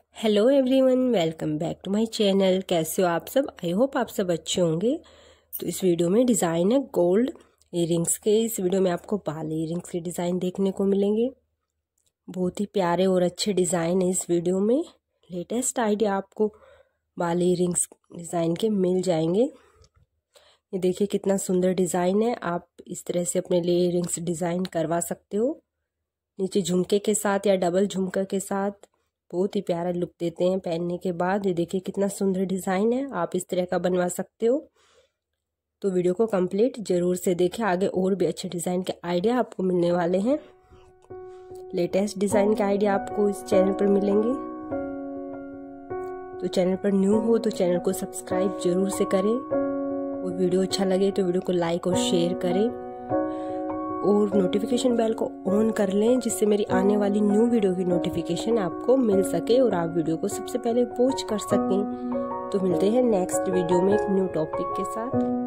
Hello everyone, welcome back to my channel. कैसे हो आप सब? आई होप आप सब अच्छे होंगे। तो इस वीडियो में डिज़ाइन है गोल्ड इयररिंग्स के। इस वीडियो में आपको बाल इयररिंग्स के डिज़ाइन देखने को मिलेंगे। बहुत ही प्यारे और अच्छे डिज़ाइन है इस वीडियो में। लेटेस्ट आइडिया आपको बाल इयररिंग्स डिज़ाइन के मिल जाएंगे। ये देखिए कितना सुंदर डिज़ाइन है। आप इस तरह से अपने लिए इयररिंग्स डिज़ाइन करवा सकते हो। नीचे झुमके के साथ या डबल झुमका के साथ बहुत ही प्यारा लुक देते हैं पहनने के बाद। ये देखिए कितना सुंदर डिज़ाइन है। आप इस तरह का बनवा सकते हो। तो वीडियो को कंप्लीट जरूर से देखें, आगे और भी अच्छे डिज़ाइन के आइडिया आपको मिलने वाले हैं। लेटेस्ट डिज़ाइन के आइडिया आपको इस चैनल पर मिलेंगे। तो चैनल पर न्यू हो तो चैनल को सब्सक्राइब जरूर से करें, और वीडियो अच्छा लगे तो वीडियो को लाइक और शेयर करें, और नोटिफिकेशन बेल को ऑन कर लें जिससे मेरी आने वाली न्यू वीडियो की नोटिफिकेशन आपको मिल सके और आप वीडियो को सबसे पहले वॉच कर सकें। तो मिलते हैं नेक्स्ट वीडियो में एक न्यू टॉपिक के साथ।